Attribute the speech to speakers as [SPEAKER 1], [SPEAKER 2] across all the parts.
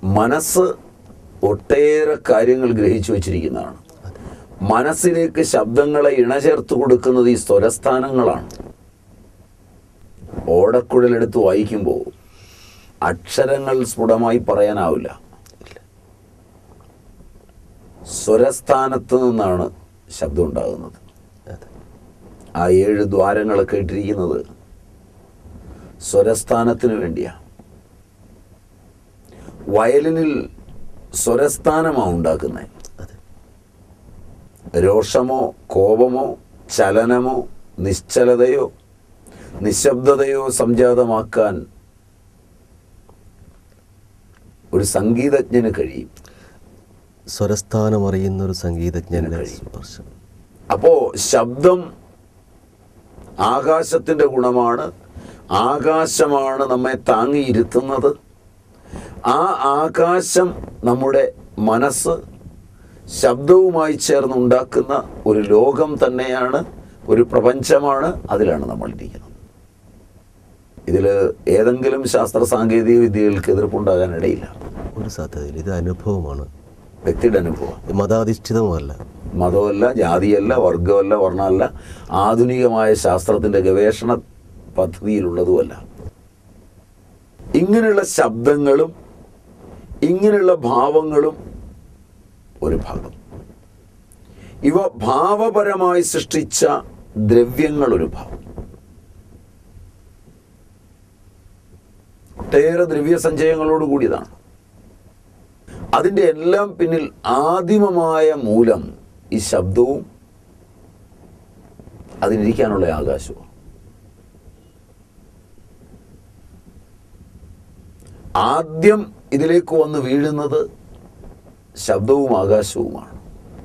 [SPEAKER 1] മനസ്സ് ഒട്ടേറെ കാര്യങ്ങൾ ഗ്രഹിച്ചു വച്ചിരിക്കുന്നതാണ്. മനസ്സിലേക്ക് ശബ്ദങ്ങളെ ഇണചേർത്ത് കൊടുക്കുന്നത് ഈ സ്വരസ്ഥാനങ്ങളാണ്. ഓടക്കുഴലെടുത്ത് വായിക്കുമ്പോൾ അക്ഷരങ്ങൾ സ്ഫുടമായി പറയാനാവില്ല. സ്വരസ്ഥാനത്ത് നിന്നാണ് ശബ്ദം ഉണ്ടാകുന്നത്. ആ 7 ദ്വാരങ്ങളൊക്കെ ഇട്ടിരിക്കുന്നത് സ്വരസ്ഥാനത്തിന് വേണ്ടിയാണ്. വയലിനിൽ സ്വരസ്ഥാനമാണ് ഉണ്ടാക്കുന്നത്. രോഷമോ കോപമോ ചലനമോ നിശ്ചലതയോ നിശബ്ദതയോ സംജാതമാക്കാൻ ഒരു സംഗീതജ്ഞന് കഴിയും.
[SPEAKER 2] സ്വരസ്ഥാനം അറിയുന്ന ഒരു സംഗീതജ്ഞന് സ്പർശം.
[SPEAKER 1] അപ്പോൾ ശബ്ദം ആകാശത്തിൻ്റെ ഗുണമാണ്. ആകാശമാണ് നമ്മെ താങ്ങിയിരുത്തുന്നത്. ആ ആകാശം നമ്മുടെ മനസ്സ് ശബ്ദവുമായി ചേർന്നുണ്ടാക്കുന്ന ഒരു ലോകം തന്നെയാണ്, ഒരു പ്രപഞ്ചമാണ്. അതിലാണ് നമ്മൾ ഇരിക്കുന്നത്. ഇതിൽ ഏതെങ്കിലും ശാസ്ത്ര സാങ്കേതിക വിദ്യകൾക്ക് എതിർപ്പുണ്ടാകാനിടയില്ല.
[SPEAKER 2] ഒരു സാധ്യതയില്ല. ഇത് അനുഭവമാണ്,
[SPEAKER 1] വ്യക്തിയുടെ അനുഭവം.
[SPEAKER 2] മതാധിഷ്ഠിതമല്ല,
[SPEAKER 1] മതമല്ല, ജാതിയല്ല, വർഗമല്ല, വർണ്ണമല്ല, ആധുനികമായ ശാസ്ത്രത്തിൻ്റെ ഗവേഷണ പദ്ധതിയിലുള്ളതുമല്ല. ഇങ്ങനെയുള്ള ശബ്ദങ്ങളും ഇങ്ങനെയുള്ള ഭാവങ്ങളും ഒരു ഭാഗം. ഇവ ഭാവപരമായി സൃഷ്ടിച്ച ദ്രവ്യങ്ങൾ ഒരു ഭാഗം. ഒട്ടേറെ ദ്രവ്യസഞ്ചയങ്ങളോട് കൂടിയതാണ്. അതിൻ്റെ എല്ലാം പിന്നിൽ ആദിമമായ മൂലം ഈ ശബ്ദവും അതിനിരിക്കാനുള്ള ആകാശവും. ആദ്യം ഇതിലേക്ക് വന്ന് വീഴുന്നത് ശബ്ദവും ആകാശവുമാണ്.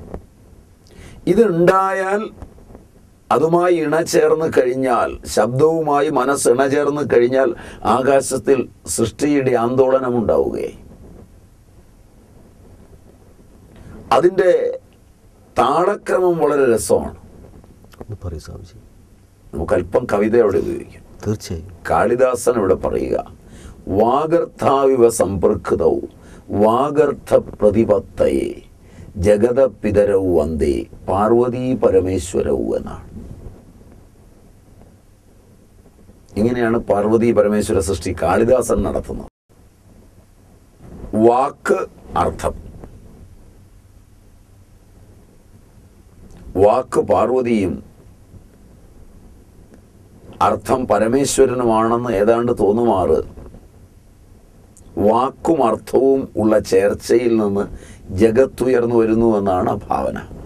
[SPEAKER 1] ഇതുണ്ടായാൽ അതുമായി ഇണചേർന്ന് കഴിഞ്ഞാൽ, ശബ്ദവുമായി മനസ്സ് ഇണചേർന്ന് കഴിഞ്ഞാൽ ആകാശത്തിൽ സൃഷ്ടിയുടെ ആന്തോളനം ഉണ്ടാവുകയായി. അതിൻ്റെ താളക്രമം വളരെ രസമാണ്. നമുക്കല്പം കവിത അവിടെ ഉപയോഗിക്കാം.
[SPEAKER 2] തീർച്ചയായും.
[SPEAKER 1] കാളിദാസൻ ഇവിടെ പറയുക, വാഗർത്ഥാവിവ സമ്പർക്കതവും വാഗർത്ഥ പ്രതിപത്തയെ ജഗത പിതരവും വന്ദേ പാർവതീ പരമേശ്വരവും എന്നാണ്. ഇങ്ങനെയാണ് പാർവതീ പരമേശ്വര സൃഷ്ടി കാളിദാസൻ നടത്തുന്നത്. വാക്ക് അർത്ഥം, വാക്ക് പാർവതിയും അർത്ഥം പരമേശ്വരനുമാണെന്ന് ഏതാണ്ട് തോന്നുമാറ് വാക്കും അർത്ഥവും ഉള്ള ചേർച്ചയിൽ നിന്ന് ജഗത്തുയർന്നു വരുന്നു എന്നാണ് ഭാവന.